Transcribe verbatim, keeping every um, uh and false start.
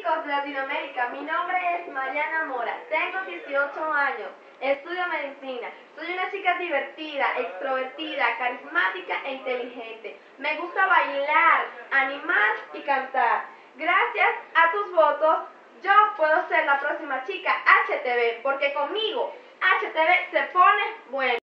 chicos de Latinoamérica, mi nombre es Mariana Mora, tengo dieciocho años, estudio medicina, soy una chica divertida, extrovertida, carismática e inteligente. Me gusta bailar, animar y cantar. Gracias a tus votos, yo puedo ser la próxima chica H T V, porque conmigo H T V se pone bueno.